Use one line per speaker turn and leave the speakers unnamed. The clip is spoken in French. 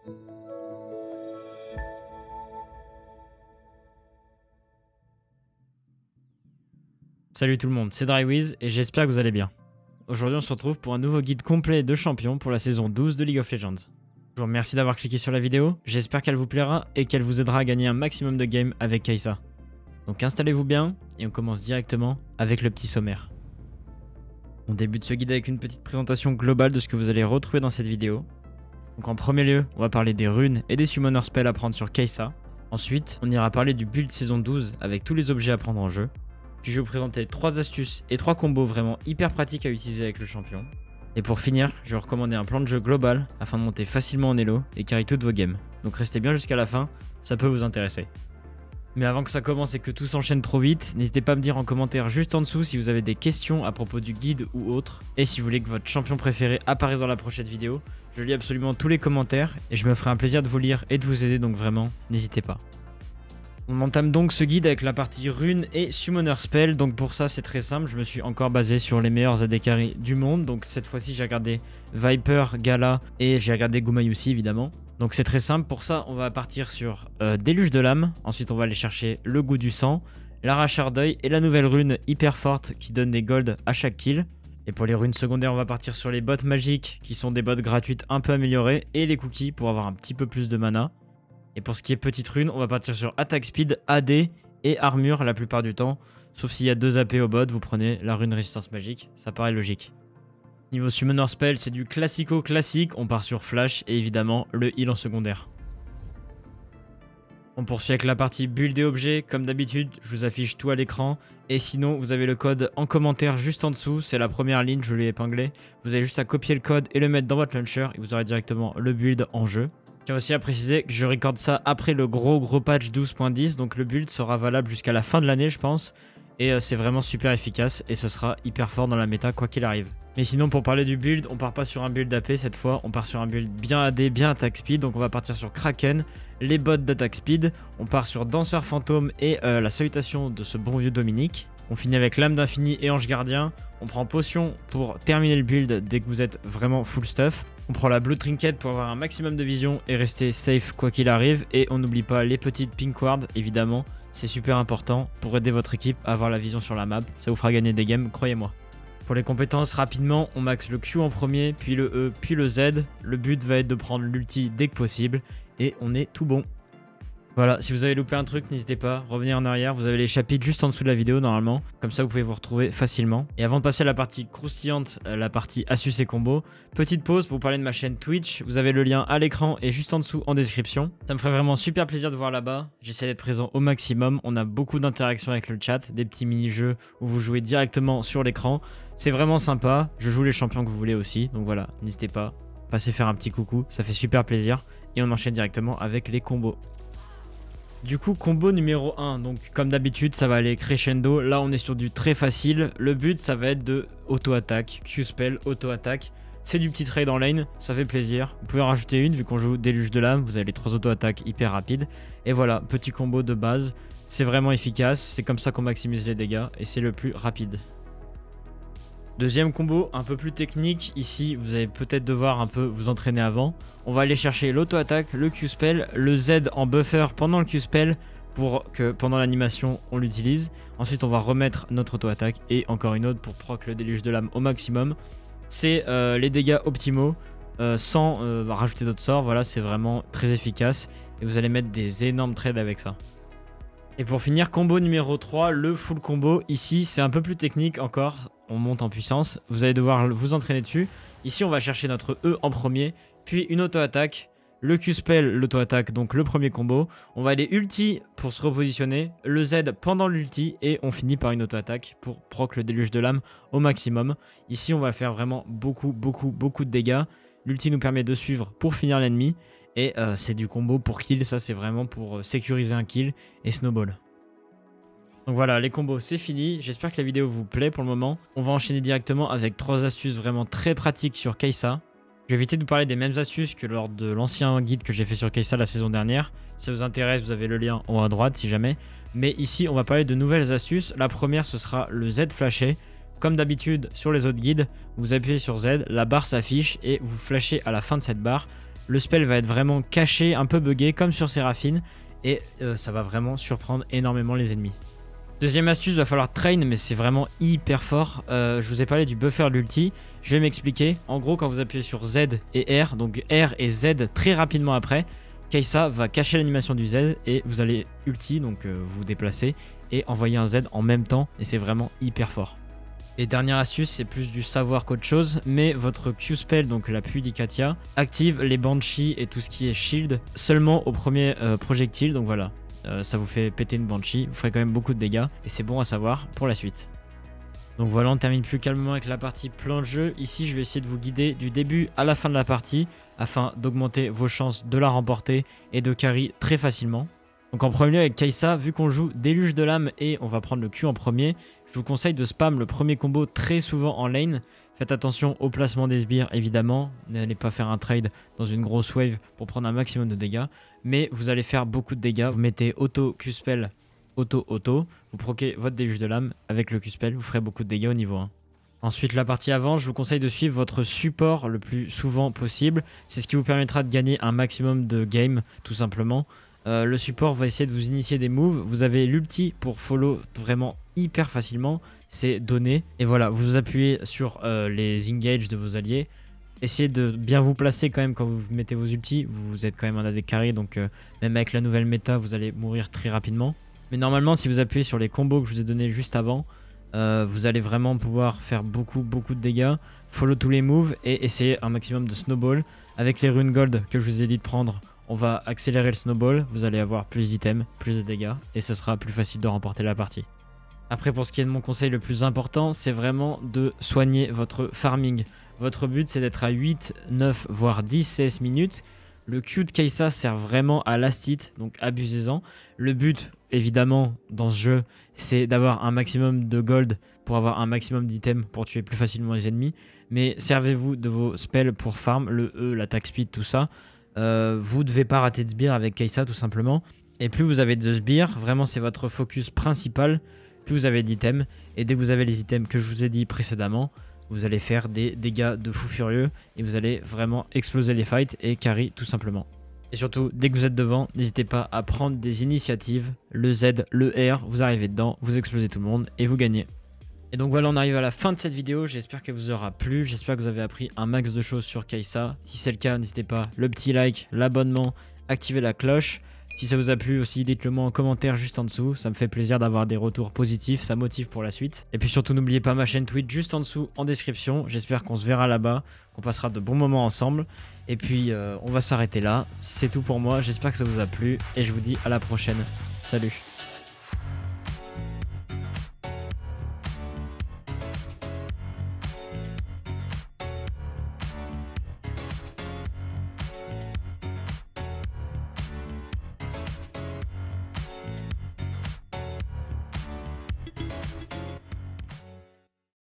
Salut tout le monde, c'est Drywiz et j'espère que vous allez bien. Aujourd'hui on se retrouve pour un nouveau guide complet de champions pour la saison 12 de League of Legends. Je vous remercie d'avoir cliqué sur la vidéo, j'espère qu'elle vous plaira et qu'elle vous aidera à gagner un maximum de games avec Kai'Sa. Donc installez-vous bien et on commence directement avec le petit sommaire. On débute ce guide avec une petite présentation globale de ce que vous allez retrouver dans cette vidéo. Donc en premier lieu, on va parler des runes et des summoner spells à prendre sur Kai'Sa. Ensuite, on ira parler du build saison 12 avec tous les objets à prendre en jeu. Puis je vais vous présenter 3 astuces et 3 combos vraiment hyper pratiques à utiliser avec le champion. Et pour finir, je vais vous recommander un plan de jeu global afin de monter facilement en elo et carry toutes vos games. Donc restez bien jusqu'à la fin, ça peut vous intéresser. Mais avant que ça commence et que tout s'enchaîne trop vite, n'hésitez pas à me dire en commentaire juste en dessous si vous avez des questions à propos du guide ou autre. Et si vous voulez que votre champion préféré apparaisse dans la prochaine vidéo, je lis absolument tous les commentaires et je me ferai un plaisir de vous lire et de vous aider, donc vraiment, n'hésitez pas. On entame donc ce guide avec la partie runes et summoner spell. Donc pour ça c'est très simple, je me suis encore basé sur les meilleurs AD carry du monde. Donc cette fois-ci j'ai regardé Viper, Gala et j'ai regardé Gumayusi évidemment. Donc c'est très simple, pour ça on va partir sur Déluge de l'âme. Ensuite on va aller chercher le goût du sang, l'arracheur d'œil et la nouvelle rune hyper forte qui donne des golds à chaque kill. Et pour les runes secondaires on va partir sur les bottes magiques qui sont des bottes gratuites un peu améliorées et les cookies pour avoir un petit peu plus de mana. Et pour ce qui est petite rune, on va partir sur attaque speed, AD et armure la plupart du temps. Sauf s'il y a 2 AP au bot, vous prenez la rune résistance magique, ça paraît logique. Niveau summoner spell, c'est du classico classique, on part sur flash et évidemment le heal en secondaire. On poursuit avec la partie build et objets, comme d'habitude, je vous affiche tout à l'écran. Et sinon, vous avez le code en commentaire juste en dessous, c'est la première ligne, je l'ai épinglé. Vous avez juste à copier le code et le mettre dans votre launcher et vous aurez directement le build en jeu. Je tiens aussi à préciser que je recorde ça après le gros patch 12.10, donc le build sera valable jusqu'à la fin de l'année je pense. Et c'est vraiment super efficace et ce sera hyper fort dans la méta quoi qu'il arrive. Mais sinon pour parler du build, on part pas sur un build AP cette fois, on part sur un build bien AD, bien attaque speed. Donc on va partir sur Kraken, les bots d'attaque speed, on part sur danseur fantôme et la salutation de ce bon vieux Dominique. On finit avec lame d'infini et ange gardien. On prend potion pour terminer le build dès que vous êtes vraiment full stuff. On prend la blue trinket pour avoir un maximum de vision et rester safe quoi qu'il arrive. Et on n'oublie pas les petites pink wards évidemment. C'est super important pour aider votre équipe à avoir la vision sur la map. Ça vous fera gagner des games, croyez-moi. Pour les compétences, rapidement, on max le Q en premier, puis le E, puis le Z. Le but va être de prendre l'ulti dès que possible. Et on est tout bon. Voilà, si vous avez loupé un truc, n'hésitez pas, revenez en arrière, vous avez les chapitres juste en dessous de la vidéo normalement, comme ça vous pouvez vous retrouver facilement. Et avant de passer à la partie croustillante, la partie astuces et combos, petite pause pour vous parler de ma chaîne Twitch, vous avez le lien à l'écran et juste en dessous en description. Ça me ferait vraiment super plaisir de voir là-bas, j'essaie d'être présent au maximum, on a beaucoup d'interactions avec le chat, des petits mini-jeux où vous jouez directement sur l'écran. C'est vraiment sympa, je joue les champions que vous voulez aussi, donc voilà, n'hésitez pas, passez faire un petit coucou, ça fait super plaisir. Et on enchaîne directement avec les combos. Du coup, combo numéro 1, donc comme d'habitude ça va aller crescendo, là on est sur du très facile, le but ça va être de auto-attaque, Q-spell, auto-attaque, c'est du petit trade en lane, ça fait plaisir, vous pouvez en rajouter une vu qu'on joue déluge de l'âme, vous avez les 3 auto-attaques hyper rapides, et voilà, petit combo de base, c'est vraiment efficace, c'est comme ça qu'on maximise les dégâts et c'est le plus rapide. Deuxième combo, un peu plus technique, ici vous allez peut-être devoir un peu vous entraîner avant. On va aller chercher l'auto-attaque, le Q-spell, le Z en buffer pendant le Q-spell pour que pendant l'animation on l'utilise. Ensuite on va remettre notre auto-attaque et encore une autre pour proc le déluge de l'âme au maximum. C'est les dégâts optimaux sans rajouter d'autres sorts, voilà c'est vraiment très efficace et vous allez mettre des énormes trades avec ça. Et pour finir, combo numéro 3, le full combo. Ici, c'est un peu plus technique encore. On monte en puissance. Vous allez devoir vous entraîner dessus. Ici, on va chercher notre E en premier, puis une auto-attaque. Le Q-spell, l'auto-attaque, donc le premier combo. On va aller ulti pour se repositionner. Le Z pendant l'ulti. Et on finit par une auto-attaque pour proc le déluge de l'âme au maximum. Ici, on va faire vraiment beaucoup de dégâts. L'ulti nous permet de suivre pour finir l'ennemi. Et c'est du combo pour kill, ça c'est vraiment pour sécuriser un kill et snowball. Donc voilà, les combos c'est fini, j'espère que la vidéo vous plaît pour le moment. On va enchaîner directement avec 3 astuces vraiment très pratiques sur Kai'Sa. Je vais éviter de vous parler des mêmes astuces que lors de l'ancien guide que j'ai fait sur Kai'Sa la saison dernière. Si ça vous intéresse, vous avez le lien en haut à droite si jamais. Mais ici on va parler de nouvelles astuces. La première ce sera le Z flashé. Comme d'habitude sur les autres guides, vous appuyez sur Z, la barre s'affiche et vous flashez à la fin de cette barre. Le spell va être vraiment caché, un peu buggé comme sur Séraphine et ça va vraiment surprendre énormément les ennemis. Deuxième astuce, va falloir train, mais c'est vraiment hyper fort. Je vous ai parlé du buffer de l'ulti. Je vais m'expliquer. En gros, quand vous appuyez sur Z et R, donc R et Z très rapidement après, Kai'Sa va cacher l'animation du Z et vous allez ulti, donc vous déplacer et envoyer un Z en même temps. Et c'est vraiment hyper fort. Et dernière astuce, c'est plus du savoir qu'autre chose, mais votre Q-spell, donc la pluie d'Ikatia, active les Banshee et tout ce qui est shield seulement au premier projectile, donc voilà. Ça vous fait péter une Banshee, vous ferez quand même beaucoup de dégâts et c'est bon à savoir pour la suite. Donc voilà, on termine plus calmement avec la partie plan de jeu. Ici, je vais essayer de vous guider du début à la fin de la partie afin d'augmenter vos chances de la remporter et de carry très facilement. Donc en premier lieu avec Kai'Sa, vu qu'on joue Déluge de l'âme et on va prendre le Q en premier, je vous conseille de spam le premier combo très souvent en lane. Faites attention au placement des sbires évidemment, n'allez pas faire un trade dans une grosse wave pour prendre un maximum de dégâts, mais vous allez faire beaucoup de dégâts. Vous mettez auto Q-spell, auto, vous proquez votre déluge de l'âme avec le Q-spell, vous ferez beaucoup de dégâts au niveau 1. Ensuite la partie avant, je vous conseille de suivre votre support le plus souvent possible, c'est ce qui vous permettra de gagner un maximum de game tout simplement. Le support va essayer de vous initier des moves, vous avez l'ulti pour follow vraiment hyper facilement, c'est donné. Et voilà, vous appuyez sur les engages de vos alliés. Essayez de bien vous placer quand même quand vous mettez vos ultis. Vous êtes quand même un AD carry, donc même avec la nouvelle méta, vous allez mourir très rapidement. Mais normalement, si vous appuyez sur les combos que je vous ai donnés juste avant, vous allez vraiment pouvoir faire beaucoup de dégâts. Follow tous les moves et essayer un maximum de snowball. Avec les runes gold que je vous ai dit de prendre, on va accélérer le snowball. Vous allez avoir plus d'items, plus de dégâts et ce sera plus facile de remporter la partie. Après, pour ce qui est de mon conseil le plus important, c'est vraiment de soigner votre farming. Votre but, c'est d'être à 8, 9, voire 10 CS minutes. Le Q de Kai'Sa sert vraiment à last hit, donc abusez-en. Le but, évidemment, dans ce jeu, c'est d'avoir un maximum de gold pour avoir un maximum d'items pour tuer plus facilement les ennemis. Mais servez-vous de vos spells pour farm, le E, l'attaque speed, tout ça. Vous ne devez pas rater de sbire avec Kai'Sa, tout simplement. Et plus vous avez de sbires, vraiment c'est votre focus principal, plus vous avez d'items. Et dès que vous avez les items que je vous ai dit précédemment, vous allez faire des dégâts de fou furieux et vous allez vraiment exploser les fights et carry tout simplement. Et surtout, dès que vous êtes devant, n'hésitez pas à prendre des initiatives. Le Z, le R, vous arrivez dedans, vous explosez tout le monde et vous gagnez. Et donc voilà, on arrive à la fin de cette vidéo. J'espère qu'elle vous aura plu. J'espère que vous avez appris un max de choses sur Kai'Sa. Si c'est le cas, n'hésitez pas, le petit like, l'abonnement, activez la cloche. Si ça vous a plu aussi, dites-le moi en commentaire juste en dessous. Ça me fait plaisir d'avoir des retours positifs, ça motive pour la suite. Et puis surtout, n'oubliez pas ma chaîne Twitch juste en dessous en description. J'espère qu'on se verra là-bas, qu'on passera de bons moments ensemble. Et puis, on va s'arrêter là. C'est tout pour moi. J'espère que ça vous a plu et je vous dis à la prochaine. Salut!